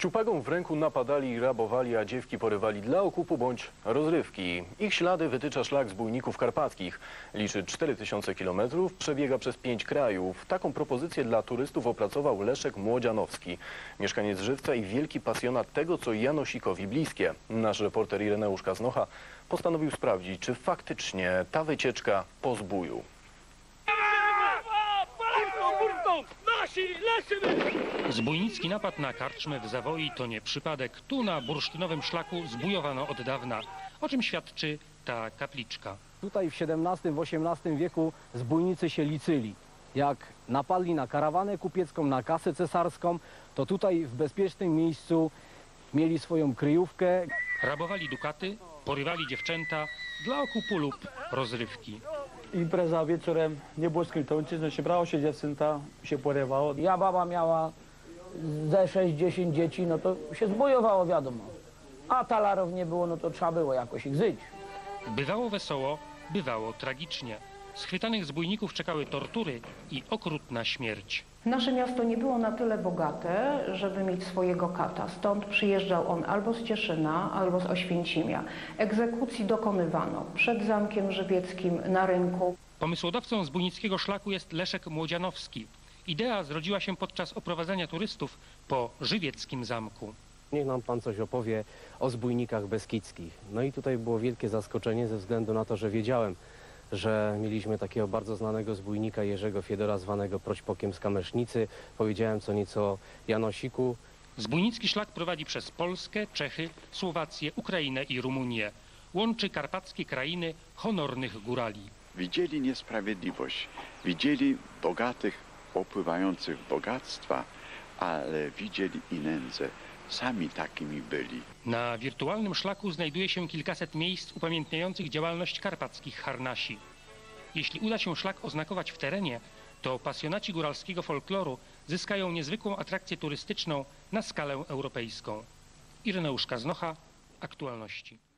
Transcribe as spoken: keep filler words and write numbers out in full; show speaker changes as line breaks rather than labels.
Ciupagą w ręku napadali i rabowali, a dziewki porywali dla okupu bądź rozrywki. Ich ślady wytycza szlak zbójników karpackich. Liczy cztery tysiące kilometrów, przebiega przez pięć krajów. Taką propozycję dla turystów opracował Leszek Młodzianowski, mieszkaniec Żywca i wielki pasjonat tego, co Janosikowi bliskie. Nasz reporter Ireneusz Kaznocha postanowił sprawdzić, czy faktycznie ta wycieczka po zbóju.
Zbójnicki napad na karczmę w Zawoi to nie przypadek. Tu na bursztynowym szlaku zbójowano od dawna, o czym świadczy ta kapliczka.
Tutaj w siedemnastym, w osiemnastym wieku zbójnicy się licyli. Jak napadli na karawanę kupiecką, na kasę cesarską, to tutaj w bezpiecznym miejscu mieli swoją kryjówkę.
Rabowali dukaty, porywali dziewczęta dla okupu lub rozrywki.
Impreza wieczorem nie było skrytący, no się brało się dziewczęta, się porywało.
Ja baba miała ze sześć dziesięć dzieci, no to się zbojowało, wiadomo. A talarów nie było, no to trzeba było jakoś ich zyć.
Bywało wesoło, bywało tragicznie. Schwytanych zbójników czekały tortury i okrutna śmierć.
Nasze miasto nie było na tyle bogate, żeby mieć swojego kata. Stąd przyjeżdżał on albo z Cieszyna, albo z Oświęcimia. Egzekucji dokonywano przed Zamkiem Żywieckim, na rynku.
Pomysłodawcą zbójnickiego szlaku jest Leszek Młodzianowski. Idea zrodziła się podczas oprowadzania turystów po żywieckim zamku.
Niech nam pan coś opowie o zbójnikach beskidzkich. No i tutaj było wielkie zaskoczenie ze względu na to, że wiedziałem, że mieliśmy takiego bardzo znanego zbójnika Jerzego Fiedora, zwanego Proćpokiem z Kamesznicy. Powiedziałem co nieco o Janosiku.
Zbójnicki szlak prowadzi przez Polskę, Czechy, Słowację, Ukrainę i Rumunię. Łączy karpackie krainy honornych górali.
Widzieli niesprawiedliwość, widzieli bogatych opływających w bogactwa, ale widzieli i nędzę. Sami takimi byli.
Na wirtualnym szlaku znajduje się kilkaset miejsc upamiętniających działalność karpackich harnasi. Jeśli uda się szlak oznakować w terenie, to pasjonaci góralskiego folkloru zyskają niezwykłą atrakcję turystyczną na skalę europejską. Ireneusz Kaznocha, Aktualności.